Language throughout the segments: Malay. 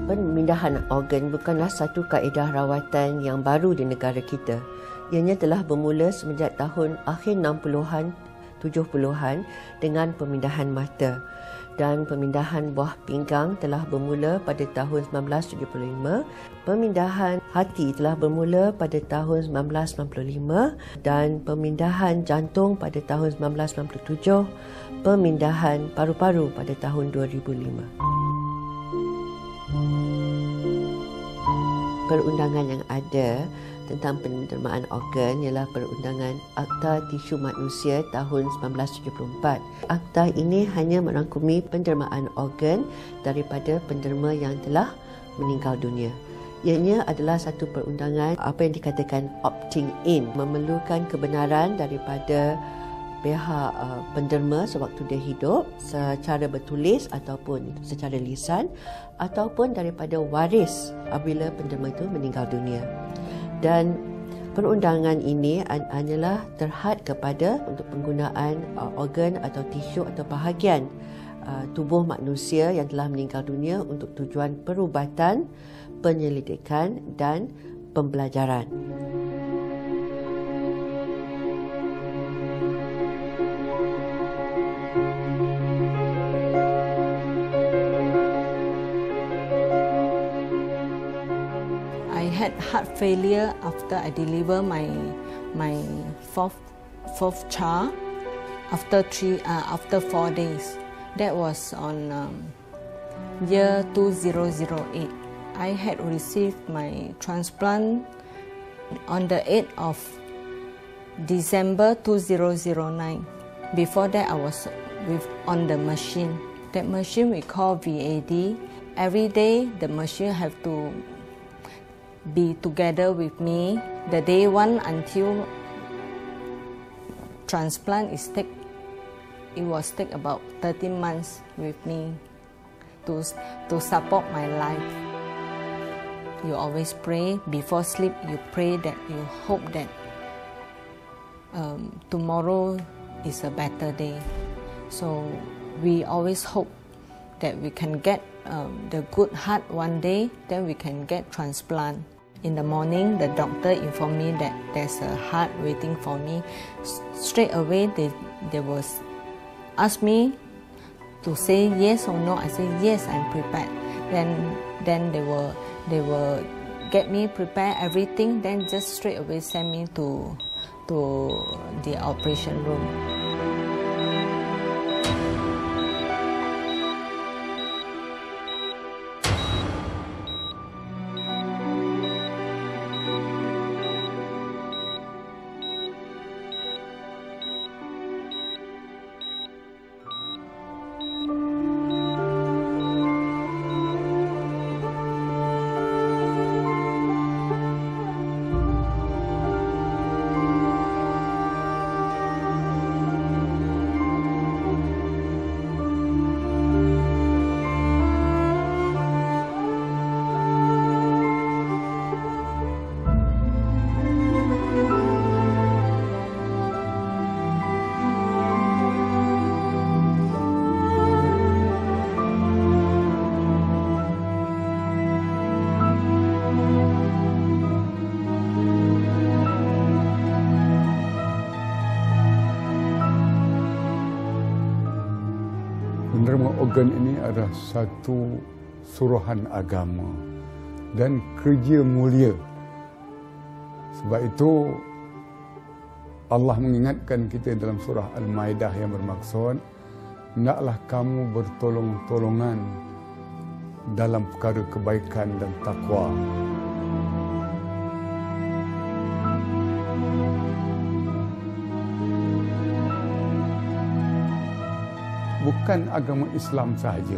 Pemindahan organ bukanlah satu kaedah rawatan yang baru di negara kita. Ianya telah bermula semenjak tahun akhir 60-an, 70-an dengan pemindahan mata. Dan pemindahan buah pinggang telah bermula pada tahun 1975. Pemindahan hati telah bermula pada tahun 1995 dan pemindahan jantung pada tahun 1997. Pemindahan paru-paru pada tahun 2005. Perundangan yang ada tentang penerimaan organ ialah Perundangan Akta Tisu Manusia tahun 1974. Akta ini hanya merangkumi penerimaan organ daripada penderma yang telah meninggal dunia. Ianya adalah satu perundangan apa yang dikatakan opting in, memerlukan kebenaran daripada pihak penderma sewaktu dia hidup secara bertulis ataupun secara lisan ataupun daripada waris apabila penderma itu meninggal dunia. Dan perundangan ini hanyalah terhad kepada untuk penggunaan organ atau tisu atau bahagian tubuh manusia yang telah meninggal dunia untuk tujuan perubatan, penyelidikan dan pembelajaran. Heart failure after I deliver my fourth child after 4 days. That was on year 2008. I had received my transplant on the 8th of December 2009. Before that, I was on the machine. That machine we call VAD. Every day, the machine have to be together with me the day one until transplant is take. It was take about 13 months with me to support my life. You always pray before sleep. You pray that you hope that tomorrow is a better day. So we always hope that we can get the good heart one day. Then we can get transplant. In the morning, the doctor informed me that there's a heart waiting for me. Straight away, they was ask me to say yes or no. I say yes, I'm prepared. Then they will get me prepare everything. Then just straight away send me to the operation room. Penerima organ ini adalah satu suruhan agama dan kerja mulia. Sebab itu Allah mengingatkan kita dalam surah Al-Maidah yang bermaksud, hendaklah kamu bertolong-tolongan dalam perkara kebaikan dan takwa. Bukan agama Islam sahaja.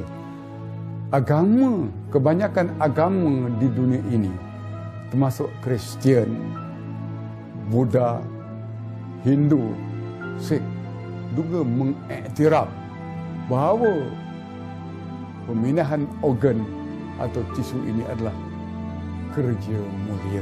Kebanyakan agama di dunia ini, termasuk Kristian, Buddha, Hindu, Sikh, juga mengiktiraf bahawa pemindahan organ atau tisu ini adalah kerja mulia.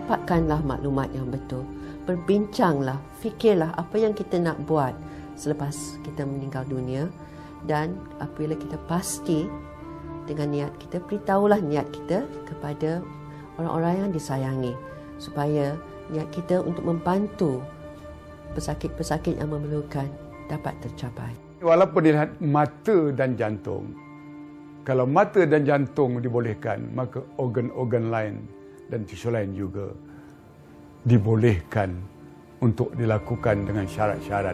dapatkanlah maklumat yang betul. Berbincanglah, fikirlah apa yang kita nak buat selepas kita meninggal dunia. Dan apabila kita pasti dengan niat kita, beritahulah niat kita kepada orang-orang yang disayangi supaya niat kita untuk membantu pesakit-pesakit yang memerlukan dapat tercapai. Walaupun dilihat mata dan jantung, kalau mata dan jantung dibolehkan, maka organ-organ lain dan tisu lain juga dibolehkan untuk dilakukan dengan syarat-syarat.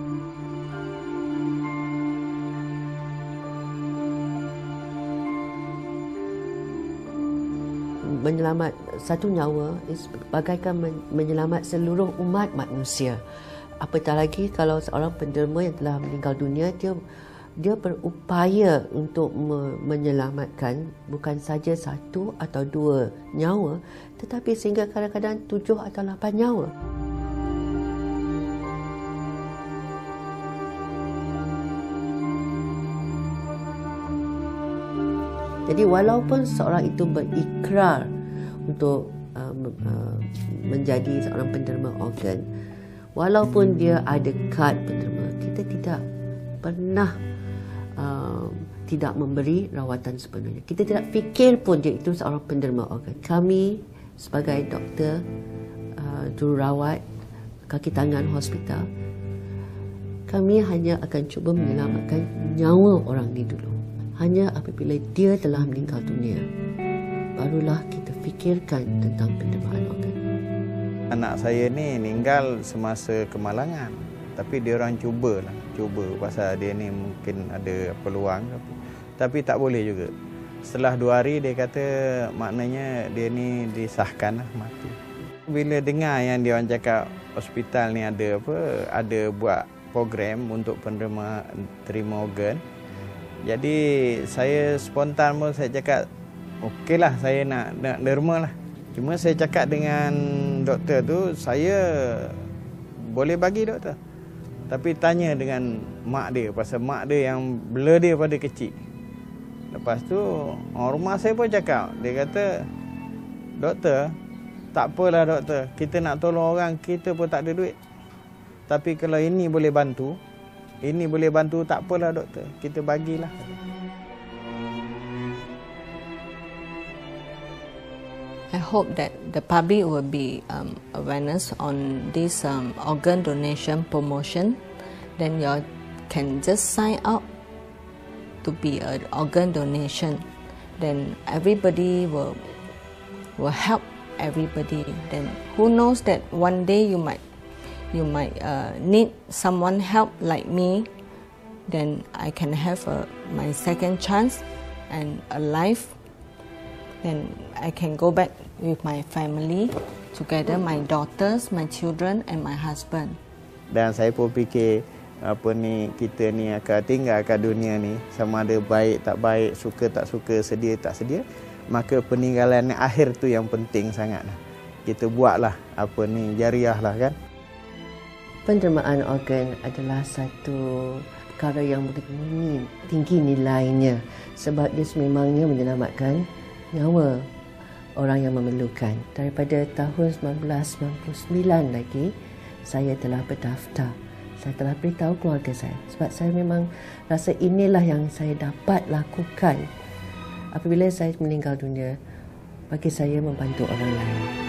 Menyelamat satu nyawa bagaikan menyelamat seluruh umat manusia. Apatah lagi kalau seorang penderma yang telah meninggal dunia, dia berupaya untuk menyelamatkan bukan saja satu atau dua nyawa, tetapi sehingga kadang-kadang 7 atau 8 nyawa. Jadi walaupun seorang itu berikrar untuk menjadi seorang penderma organ, walaupun dia ada kad penderma, kita tidak pernah tidak memberi rawatan sepenuhnya. Kita tidak fikir pun dia itu seorang penderma organ. Kami sebagai doktor, jururawat kaki tangan hospital, kami hanya akan cuba menyelamatkan nyawa orang ini dulu. Hanya apabila dia telah meninggal dunia, barulah kita fikirkan tentang pendermaan organ. Anak saya ni meninggal semasa kemalangan, tapi dia orang cuba pasal dia ni mungkin ada peluang, tapi tak boleh juga. Setelah 2 hari dia kata maknanya dia ni disahkan mati. Bila dengar yang dia orang cakap hospital ni ada buat program untuk penderma terima organ, jadi saya spontan pun saya cakap okeylah, saya nak derma lah. Cuma saya cakap dengan doktor tu, saya boleh bagi doktor, tapi tanya dengan mak dia, pasal mak dia yang bela dia pada kecil. Lepas tu orang rumah saya pun cakap, dia kata, doktor, tak apalah doktor, kita nak tolong orang, kita pun tak ada duit, tapi kalau ini boleh bantu, tak apalah doktor, kita bagilah. I hope that the public will be awareness on this organ donation promotion. Then you can just sign up to be an organ donation. Then everybody will help everybody. Then who knows that one day you might need someone help like me. Then I can have my second chance and a life. Then I can go back with my family together, my daughters, my children and my husband. Dan saya pun fikir kita ni akan tinggalkan dunia ni, sama ada baik tak baik, suka tak suka, sedia tak sedia, maka peninggalan akhir tu yang penting sangat. Kita buatlah jariah lah kan. Pendermaan organ adalah satu perkara yang begitu tinggi nilainya, sebab dia sememangnya menyelamatkan nyawa orang yang memerlukan. Daripada tahun 1999 lagi, saya telah berdaftar. Saya telah beritahu keluarga saya, sebab saya memang rasa inilah yang saya dapat lakukan apabila saya meninggal dunia, bagi saya membantu orang lain.